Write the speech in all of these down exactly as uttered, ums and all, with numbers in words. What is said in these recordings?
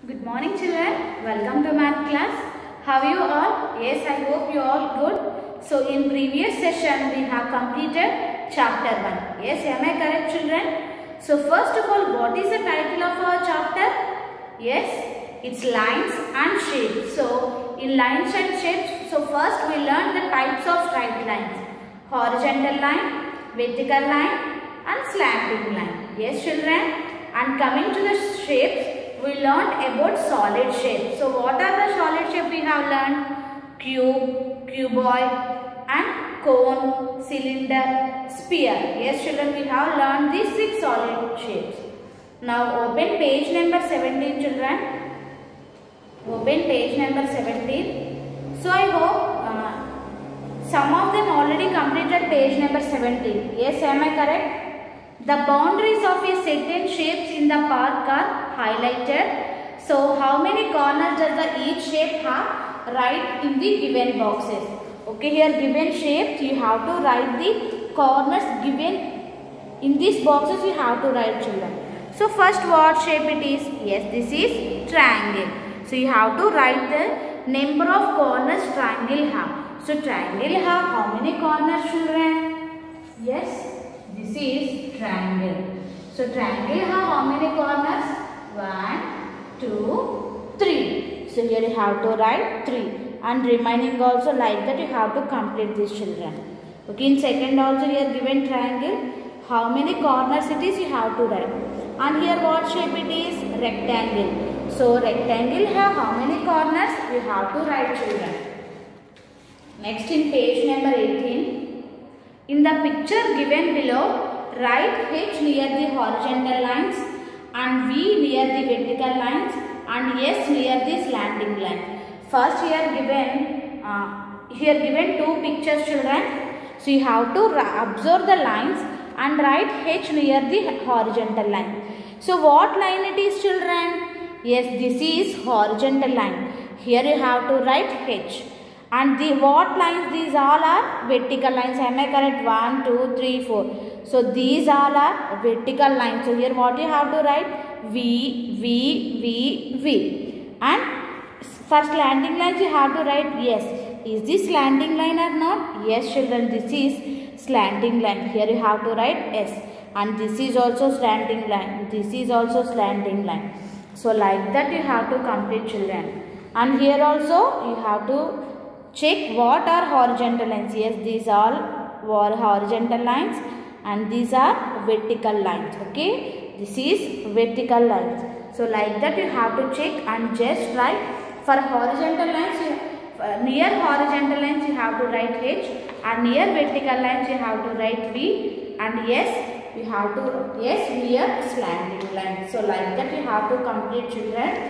Good morning children, welcome to math class. How are you all? Yes, I hope you all good. So in previous session we have completed chapter one. Yes, am I correct children? So first of all, what is the title of our chapter? Yes, it's lines and shapes. So in lines and shapes, so first we learn the types of straight lines. Horizontal line, vertical line and slanting line. Yes children, and coming to the shapes, we learned about solid shapes. So what are the solid shapes we have learned? Cube, cuboid and cone, cylinder, sphere. Yes children, we have learned these six solid shapes. Now open page number seventeen children. Open page number seventeen. So I hope uh, some of them already completed page number seventeen. Yes, am I correct? The boundaries of a certain shapes in the park are highlighted. So how many corners does the each shape have? Write in the given boxes. Okay, here given shapes you have to write the corners given in these boxes. You have to write children. So first what shape it is? Yes, this is triangle. So you have to write the number of corners triangle have. So triangle have how many corners children? Yes, this is triangle. So triangle have how many corners? One, two, three. So here you have to write three. And remaining also like that you have to complete this children. Okay, in second also here given triangle. How many corners it is you have to write. And here what shape it is? Rectangle. So rectangle have how many corners? You have to write children. Next in page number eighteen. In the picture given below, write H near the horizontal lines and V near the vertical lines and S near the slanting line. First here given, uh, here given two pictures children. So you have to observe the lines and write H near the horizontal line. So what line it is children? Yes, this is horizontal line. Here you have to write H. And the what lines? These all are vertical lines. Am I correct? one, two, three, four. So these all are vertical lines. So here what you have to write? V, V, V, V. And for slanting lines you have to write yes. Is this slanting line or not? Yes children, this is slanting line. Here you have to write S. And this is also slanting line. This is also slanting line. So like that you have to complete children. And here also you have to check what are horizontal lines. Yes, these all are horizontal lines and these are vertical lines. Okay, this is vertical lines. So like that you have to check and just write. For horizontal lines, you, uh, near horizontal lines you have to write H, and near vertical lines you have to write V, and yes, you have to yes near slanting lines. So like that you have to complete children.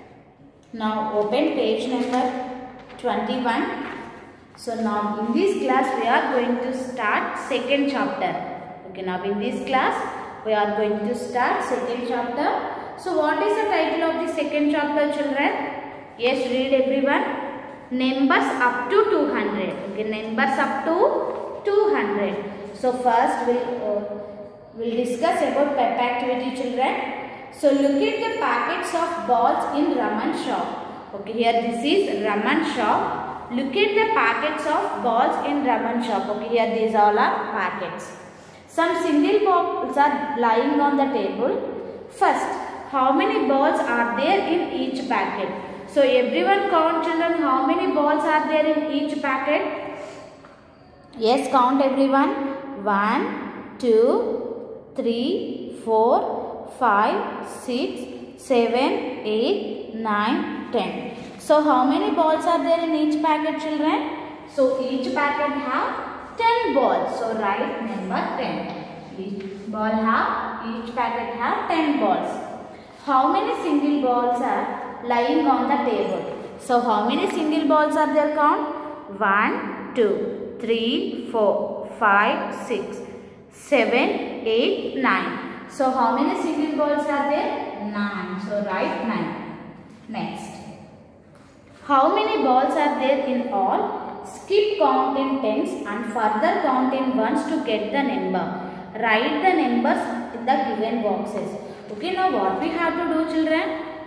Now open page number twenty-one. So now in this class we are going to start second chapter. Okay, now in this class we are going to start second chapter. So what is the title of the second chapter children? Yes, read everyone. Numbers up to two hundred. Okay, numbers up to two hundred. So first we'll, uh, we'll discuss about pep activity children. So look at the packets of balls in Raman shop. Okay, here this is Raman shop. Look at the packets of balls in Raman shop. Okay, here these all are packets. Some single balls are lying on the table. First, how many balls are there in each packet? So everyone count children, how many balls are there in each packet? Yes, count everyone. One, two, three, four, five, six, seven, eight, nine, ten. So how many balls are there in each packet children? So each packet have ten balls. So write number ten. Each ball have, each packet have ten balls. How many single balls are lying on the table? So how many single balls are there? Count. one, two, three, four, five, six, seven, eight, nine. So how many single balls are there? nine. So write nine. Next. How many balls are there in all? Skip count in tens and further count in ones to get the number. Write the numbers in the given boxes. Okay, now what we have to do children?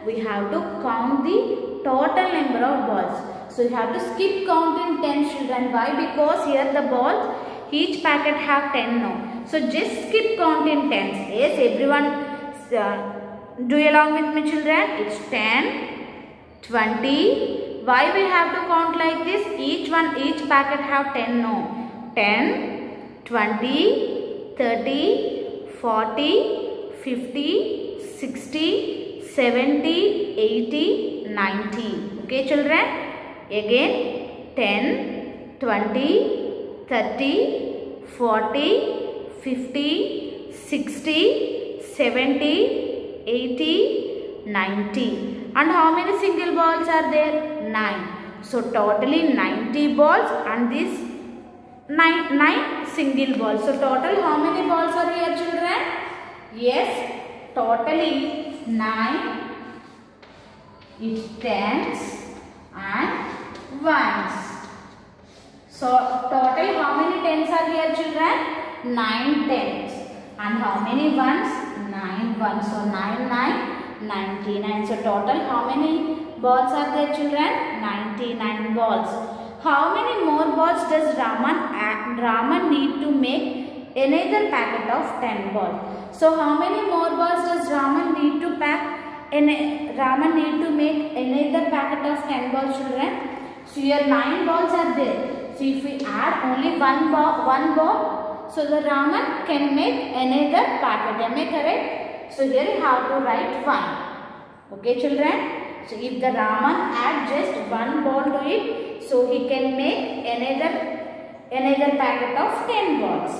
we have to count the total number of balls. So you have to skip count in ten children. Why? Because here the balls, each packet have ten now. So just skip count in tens. Yes, everyone uh, do along with me children. It's ten, twenty. Why we have to count like this? Each one, each packet have ten now. ten, twenty, thirty, forty, fifty, sixty, seventy, eighty, ninety. Okay children? Again ten, twenty, thirty, forty, fifty, sixty, seventy, eighty, ninety. And how many single balls are there? nine. So totally ninety balls and this nine, nine single balls. So total how many balls are here children? Yes, totally nine. It's tens and ones. So total how many tens are here children? nine tens. And how many ones? nine ones. So nine, nine, ninety-nine. So total how many balls are there children? ninety-nine balls. How many more balls does Raman, Raman need to make another packet of ten balls? So how many more balls does Raman need to pack? Raman need to make another packet of ten balls children. So here nine balls are there. So if we add only one ball, one ball, so the Raman can make another packet. Am I correct? So here you have to write one. Okay children? So if the Raman add just one ball to it, so he can make another another packet of ten balls.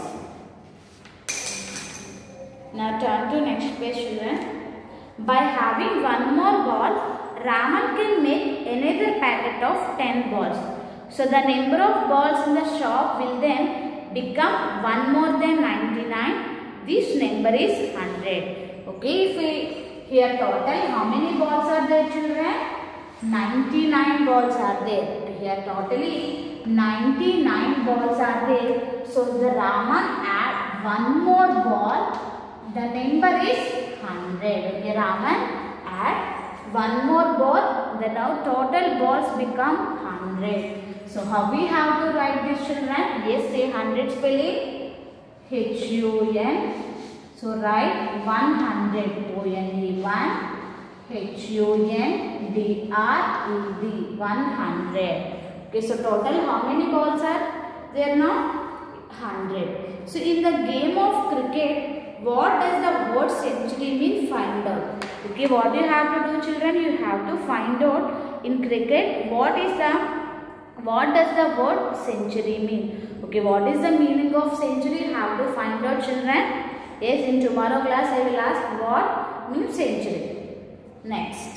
Now turn to next page children. By having one more ball, Raman can make another packet of ten balls. So the number of balls in the shop will then become one more than ninety-nine. This number is one hundred. Okay, if we here total how many balls are there children? ninety-nine balls are there. Here totally ninety-nine balls are there. So the Raman add one more ball. The number is one hundred. Okay, Raman add one more ball. The now total balls become one hundred. So how we have to write this children? Yes, say one hundred spelling. H U N. So write one hundred. O N E one. H U N D R E D. one hundred. Okay, so total how many balls are there now? one hundred. So in the game of cricket, what does the word century mean? Find out. Okay, what you have to do children? You have to find out in cricket what is the, what does the word century mean? Okay, what is the meaning of century? You have to find out children. Yes, in tomorrow class I will ask what means century. Next.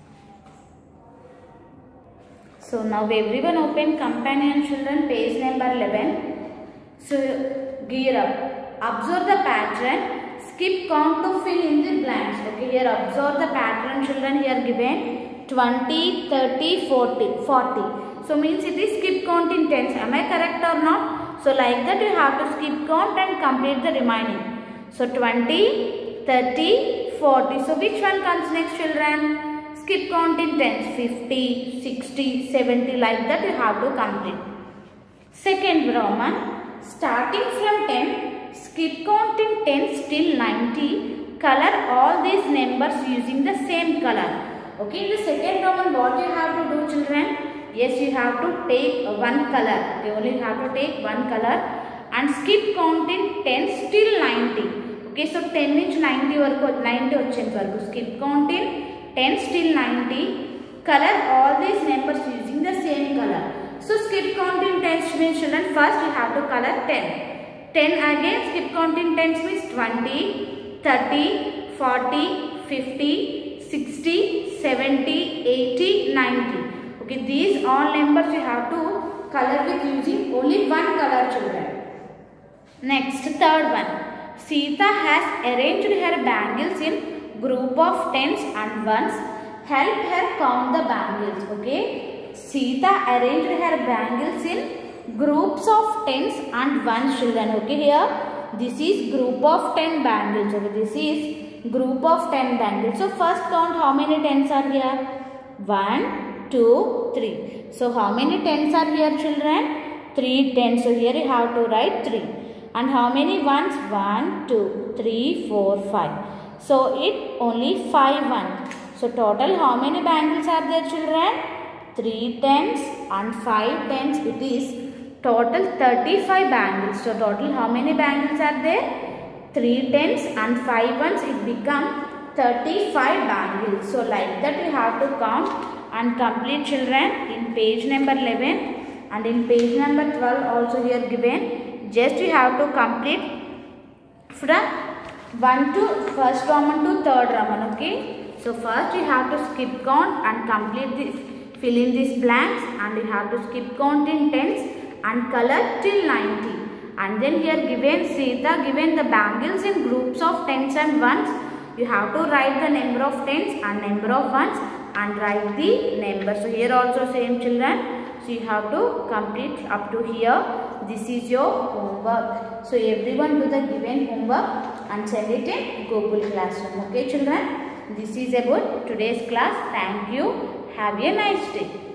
So now everyone open companion children page number eleven. So gear up. Observe the pattern. Skip count to fill in the blanks. Okay, here observe the pattern children here given twenty, thirty, forty, forty. So means it is skip count in tens. Am I correct or not? So like that you have to skip count and complete the remaining. So twenty, thirty, forty. So which one comes next children? Skip count in tens. fifty, sixty, seventy, like that you have to complete. Second Roman. Starting from ten, skip count in tens till ninety. Color all these numbers using the same color. Okay, in the second Roman what you have to do children? Yes, you have to take one color. You only have to take one color and skip count in tens till ninety. Okay, so ten నుంచి ninety వరకు ninety వచ్చేంత వరకు skip count in tens till ninety. Color all these numbers using the same color. So skip count in tens means children first you have to color ten. ten again skip count in tens means twenty, thirty, forty, fifty, sixty, seventy, eighty, ninety. Okay, these all numbers you have to color with using only one color children. Next, third one. Sita has arranged her bangles in group of tens and ones. Help her count the bangles. Okay. Sita arranged her bangles in groups of tens and ones children. Okay, here this is group of ten bangles. Okay, this is group of ten bangles. So first count how many tens are here. one, two, three. So how many tens are here, children? three tens. So here you have to write three. And how many ones? one, two, three, four, five. So it only five ones. So total how many bangles are there, children? three tens and five tens. It is total thirty-five bangles. So total how many bangles are there? three tens and five ones. It become thirty-five bangles. So like that we have to count and complete, children, in page number eleven and in page number twelve also here given. Just we have to complete from one to first Roman to third Roman. Okay. So first we have to skip count and complete this, fill in these blanks, and we have to skip count in tens and color till ninety. And then here given Sita given the bangles in groups of tens and ones. You have to write the number of tens and number of ones and write the number. So here also same, children. So you have to complete up to here. This is your homework. So everyone do the given homework and send it in Google Classroom. Okay, children. This is about today's class. Thank you. Have a nice day.